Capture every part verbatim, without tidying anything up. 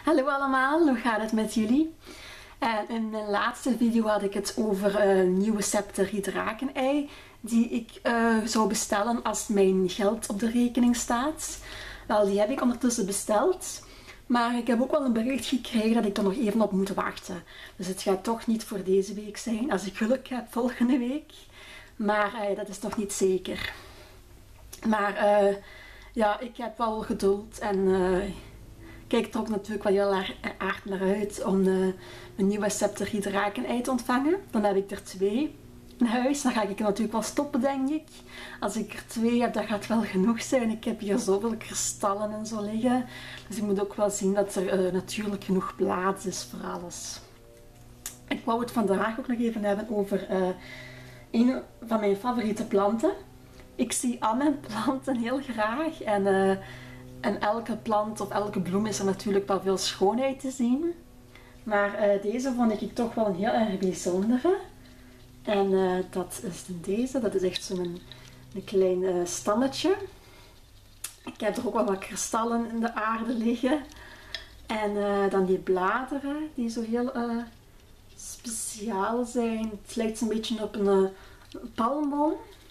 Hallo allemaal, hoe gaat het met jullie? En in mijn laatste video had ik het over een nieuwe Septerie drakenei die ik uh, zou bestellen als mijn geld op de rekening staat. Wel, die heb ik ondertussen besteld. Maar ik heb ook wel een bericht gekregen dat ik er nog even op moet wachten. Dus het gaat toch niet voor deze week zijn. Als ik geluk heb, volgende week. Maar uh, dat is nog niet zeker. Maar uh, ja, ik heb wel geduld en uh, kijk er ook natuurlijk wel heel erg aard naar uit om uh, een nieuwe Septerie drakenei te ontvangen. Dan heb ik er twee in huis. Dan ga ik er natuurlijk wel stoppen, denk ik. Als ik er twee heb, dat gaat wel genoeg zijn. Ik heb hier zoveel kristallen en zo liggen. Dus ik moet ook wel zien dat er uh, natuurlijk genoeg plaats is voor alles. Ik wou het vandaag ook nog even hebben over uh, een van mijn favoriete planten. Ik zie al mijn planten heel graag en, uh, en elke plant of elke bloem is er natuurlijk wel veel schoonheid te zien. Maar uh, deze vond ik toch wel een heel erg bijzondere. En uh, dat is deze, dat is echt zo'n een klein uh, stammetje. Ik heb er ook wel wat kristallen in de aarde liggen. En uh, dan die bladeren die zo heel uh, speciaal zijn. Het lijkt een beetje op een uh, palmboom.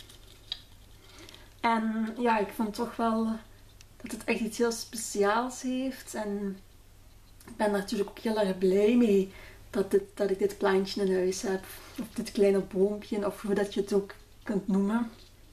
En ja, ik vond toch wel dat het echt iets heel speciaals heeft. En ik ben er natuurlijk ook heel erg blij mee dat, dit, dat ik dit plantje in huis heb. Of dit kleine boompje, of hoe dat je het ook kunt noemen.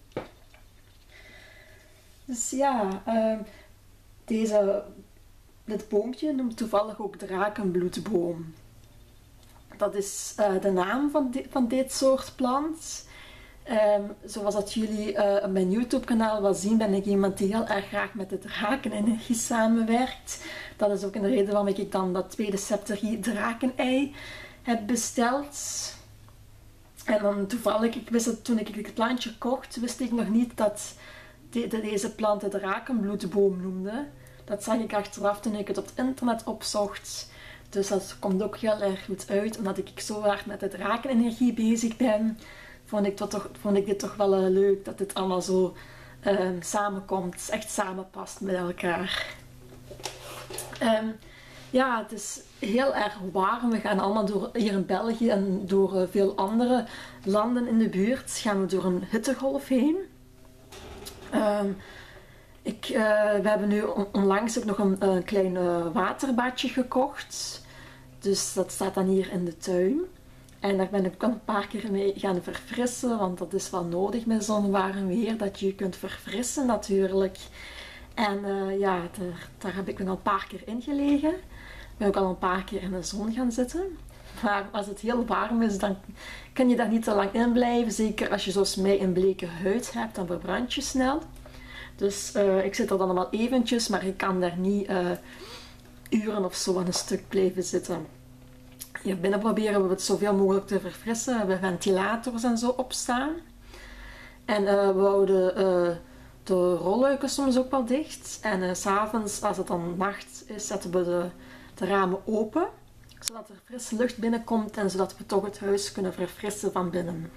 Dus ja, uh, deze, dit boompje noemt toevallig ook drakenbloedboom. Dat is uh, de naam van, di van dit soort plant. Um, zoals dat jullie uh, op mijn YouTube kanaal wel zien, ben ik iemand die heel erg graag met de drakenenergie samenwerkt. Dat is ook een reden waarom ik dan dat tweede Septerie drakenei heb besteld. En dan toevallig, ik wist het, toen ik het plantje kocht, wist ik nog niet dat de, de, deze plant de drakenbloedboom noemde. Dat zag ik achteraf toen ik het op het internet opzocht. Dus dat komt ook heel erg goed uit, omdat ik zo hard met de drakenenergie bezig ben. Vond ik, toch, vond ik dit toch wel uh, leuk dat dit allemaal zo uh, samenkomt, echt samenpast met elkaar. Um, ja, het is heel erg warm. We gaan allemaal door, hier in België en door uh, veel andere landen in de buurt, gaan we door een hittegolf heen. Um, ik, uh, we hebben nu on onlangs ook nog een, een klein uh, waterbadje gekocht. Dus dat staat dan hier in de tuin. En daar ben ik ook een paar keer mee gaan verfrissen, want dat is wel nodig met zo'n warm weer, dat je je kunt verfrissen natuurlijk. En uh, ja, daar, daar heb ik nog al een paar keer in gelegen. Ik ben ook al een paar keer in de zon gaan zitten. Maar als het heel warm is, dan kan je daar niet te lang in blijven. Zeker als je zoals mij een bleke huid hebt, dan verbrand je snel. Dus uh, ik zit er dan allemaal eventjes, maar ik kan daar niet uh, uren of zo aan een stuk blijven zitten. Hier binnen proberen we het zoveel mogelijk te verfrissen. We hebben ventilators en zo opstaan. En uh, we houden uh, de rolluiken soms ook wel dicht. En uh, 's avonds, als het dan nacht is, zetten we de, de ramen open. Zodat er frisse lucht binnenkomt en zodat we toch het huis kunnen verfrissen van binnen.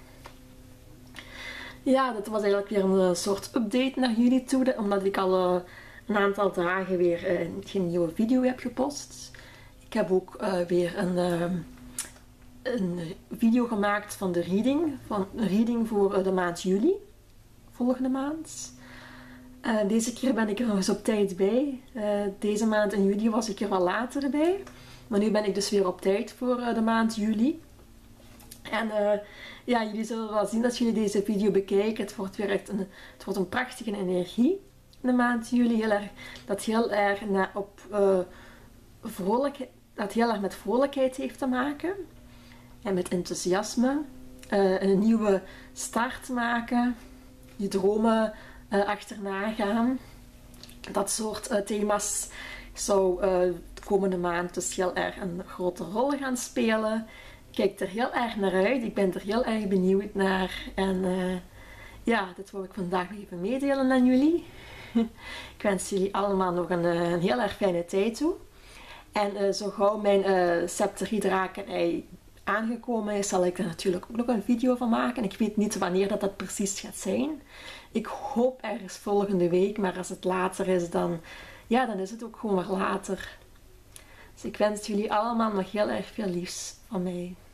Ja, dit was eigenlijk weer een soort update naar jullie toe. Omdat ik al uh, een aantal dagen weer uh, geen nieuwe video heb gepost. Ik heb ook uh, weer een, uh, een video gemaakt van de reading. Van een reading voor uh, de maand juli. Volgende maand. Uh, deze keer ben ik er nog eens op tijd bij. Uh, deze maand in juli was ik er wel later bij. Maar nu ben ik dus weer op tijd voor uh, de maand juli. En uh, ja, jullie zullen wel zien dat jullie deze video bekijken. Het wordt weer echt een, het wordt een prachtige energie in de maand juli. Heel erg, dat heel erg na, op... Uh, vrolijkheid, dat heel erg met vrolijkheid heeft te maken en met enthousiasme, uh, een nieuwe start maken, je dromen uh, achterna gaan. Dat soort uh, thema's zou uh, de komende maand dus heel erg een grote rol gaan spelen. Ik kijk er heel erg naar uit, ik ben er heel erg benieuwd naar en uh, ja, dit wil ik vandaag even meedelen aan jullie. Ik wens jullie allemaal nog een, een heel erg fijne tijd toe. En uh, zo gauw mijn uh, Septerie drakenei aangekomen is, zal ik er natuurlijk ook nog een video van maken. Ik weet niet wanneer dat, dat precies gaat zijn. Ik hoop ergens volgende week, maar als het later is, dan, ja, dan is het ook gewoon weer later. Dus ik wens jullie allemaal nog heel erg veel liefs van mij.